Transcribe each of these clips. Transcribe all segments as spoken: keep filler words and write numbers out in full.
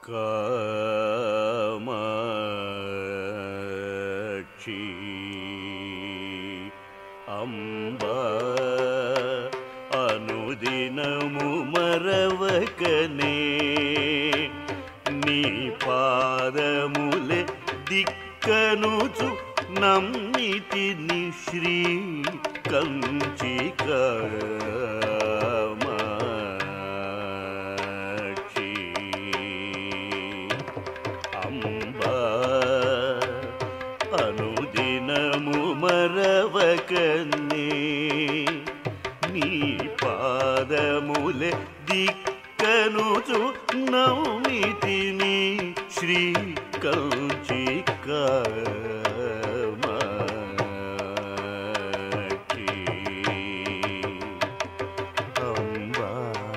కామాక్షి అంబా అనుదినము మరవకనే నీ పాదములే దిక్కనుచు నమ్మితిని శ్రీ కంచి కామాక్షి అంబా అనుదినము మరవకనే నీ పాదములే దిక్కనుచు నమ్మితిని శ్రీ కంచి కామాక్షి అంబా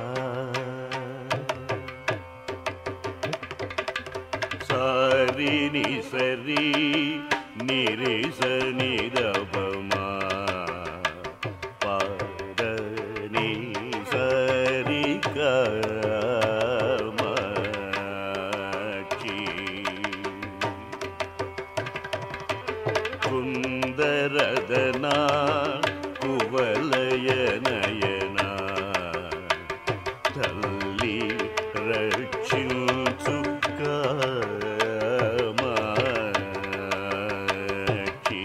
సారిని సరి నిరిస నిరవమా పాదని సరి కామాక్షి కుందరదనా కువలయ నయనా తల్లి రక్షించు కామాక్షి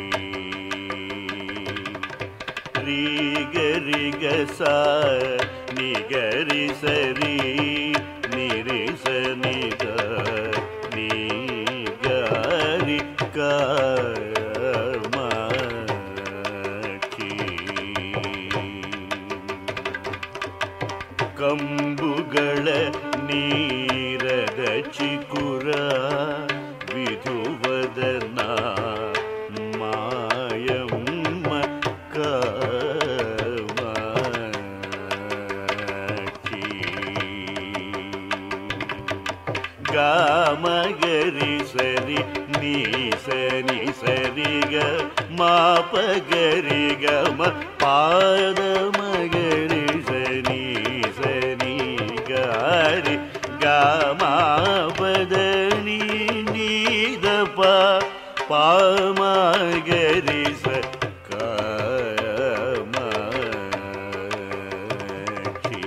రిగ సా నిగరి సరి నిరిస నిద నిగరి కామాక్షి ಕಂಬುಗಳ ನೀರದ ಚಿಕುರ ವಿಧುವದನ ಮಾಯಮ್ಮ ಕಾಮಾಕ್ಷಿ ಗಾಮಗರಿ ಸರಿ ನೀ ಸರಿ ಸರಿಗ ಮಾಪಗರಿ ಗಮ ಪಾದ ಮಗರಿ ಸನಿ ಸನಿ ಗಾರಿ ಗಾಮಾಪದನಿ ನೀದಪ ಪಾಮಗರಿ ಸ ಕಾಮಾಕ್ಷಿ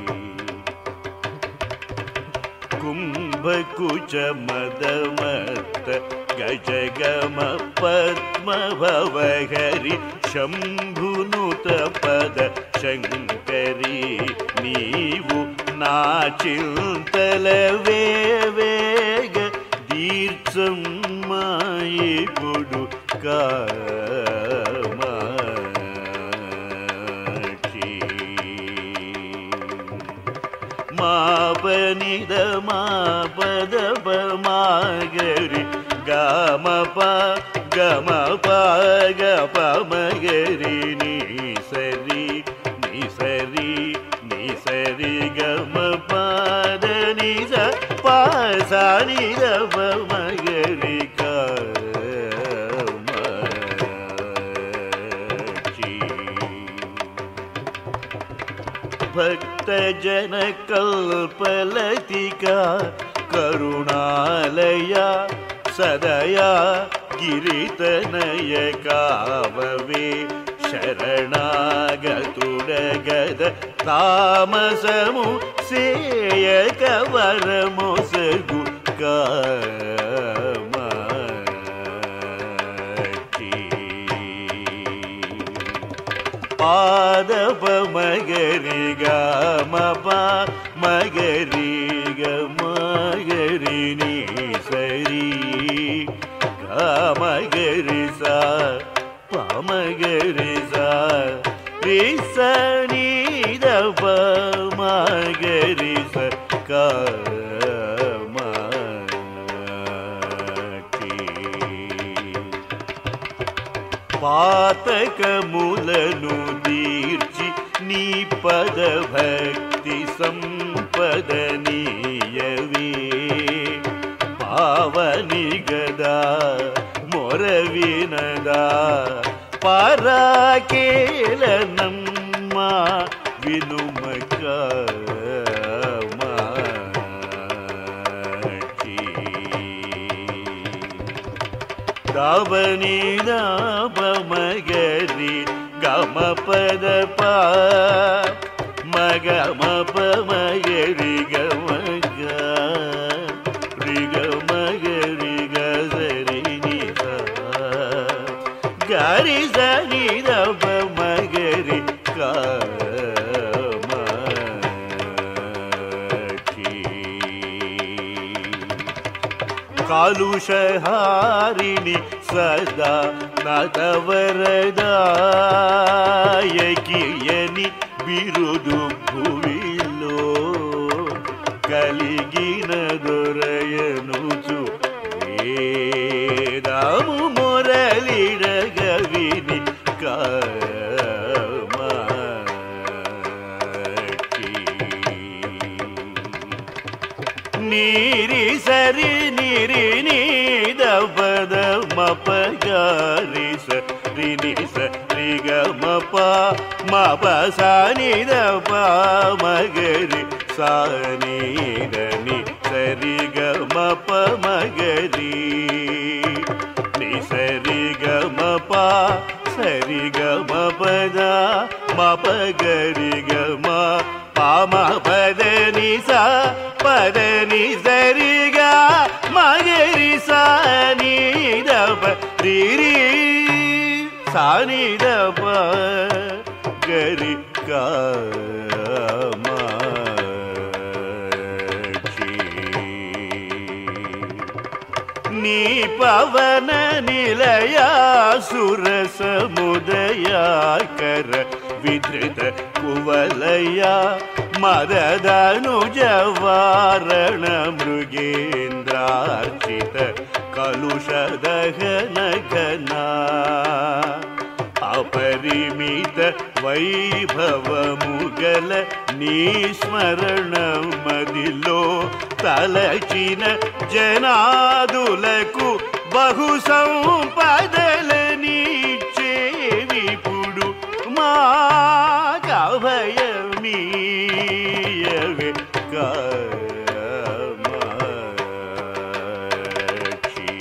ಕುಂಭಕುಚ ಮದಮತ್ತ ಗಜಗಮ ಪದ್ಮ ಭವಹರಿ ಶಂಭುನುತ ಪದ ಶಂಕರಿ ನೀವು ನಾಚಿಂತಲವೇ ವೇಗ ದೀರ್ಘಮಾಯಿ ಕೊಡು ಕಾಮಾಕ್ಷಿ ಮಾಪನಿದ ಮಾಪದ ಮಾಗರಿ ಗಮಪ ಗಮಪ ಗಪ ಮಗರಿ ನೀ ಸರಿ ನೀ ಸರಿ ನೀ ಸರಿ ಗಮ ಪಾದ ನಿಜ ಪಾಸ ನಿಜ ಮಗರಿ ಕಾಮಾಕ್ಷಿ ಭಕ್ತ ಜನ ಕಲ್ಪಲತಿಕಾ ಕರುಣಾಲಯ ಸದಯ ಗಿರಿತನಯ ಕಾವವೇ ಶರಣಾಗತುಡಗದ ತಾಮಸಮು ಸೇಯಕ ವರಮೊಸಗು ಕಾಮಾಕ್ಷಿ ಪಾದಪ ಮಗರಿ ಗಮಪ ಮಗರಿ ಗಮಗರಿ ನೀ ಸರಿ ಗಮಗರಿ ಸಾ ಪಮಗರಿ ಸಾ ರಿ ಸ ನಿ ದ ಪ ಮಗರಿ ಸ ಕಾಮಾಕ್ಷಿ ಪಾತಕಮೂಲನು ದೀರ್ಚಿ ನೀ ಪದ ಭಕ್ತಿ ಸಂಪದನೀಯವೇ ಪಾವನಿಗದ ಮೊರವಿನದ ಪರಾಕೇಲ ನಮ್ಮ ವಿನುಮಕ గవని మగరి గమ పద ప మగ మప మగరి గమ రిగ మగరి గరి ని గరి సని దప మగరి కా కాలుషహారిణి సదా నతవరదాయకియని బిరుదు భువిలో కలిగిన దొరయనుచు వేదము మొరలిడగవిని కామాక్షి నీరి సరి నిరి ని దపద మపగారి సరి ని సరి గ మప మప సాని దప మగరి సాని దని సరి గ మప మగరి ని సరి గ మప సరి గ మపద మపగరి గ మ పామ పద ని సా పద ని సరి గ మగరి సాని దప రి రి సాని దప గరి కామాక్షి నీ పవన నిలయా సురసముదయాకర విధృత కువలయా మదదనుజవారణ మృగేంద్రార్చిత కలుషదహన ఘనా అపరిమిత వైభవముగల నీ స్మరణ మదిలో తలచిన జనాదులకు బహు సంపదలనిచ్చే విపుడు మా కభయమీయవే కామాక్షి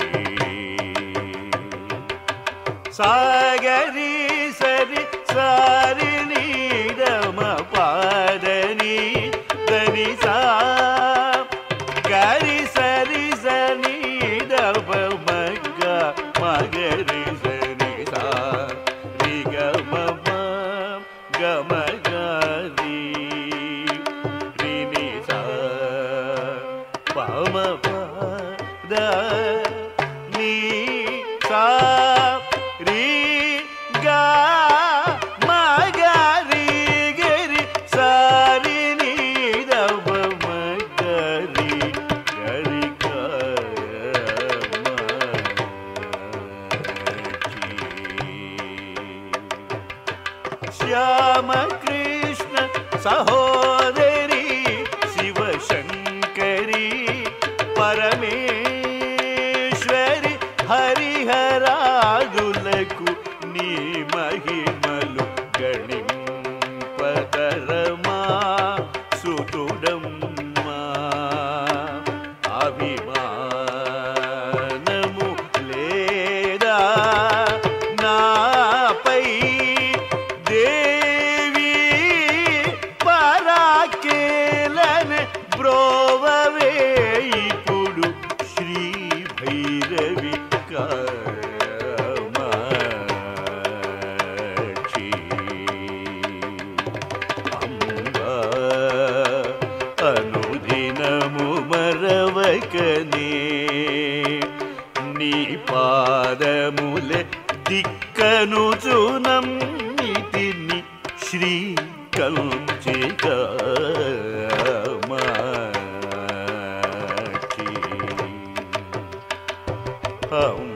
సాగరి సరి సారి ని దమ పాదని దని సా గరి సరి సని దప మగ మగరి సని సా రి గ మ గ మ గరి రి ని సా ప మ ప ద ని సా రి గ మ గరి గరి సారి ని దప మ గరి గరి కామాక్షి శ్యామ కృష్ణ సహోదరి శివశంకరి పరమేశ్వరి హరిహరాదులకు నీ మహిమలు గణింపతరమా సుతుడమ్మా అభిమానము లేదా నాపై దేవి పరాకేలన బ్రోవవే ఇప్పుడు శ్రీ భైరవి కామాక్షి అంబా అనుదినము మరవకనే నీ పాదములే దిక్కనుచునమ్మితిని శ్రీ కంచి కామాక్షి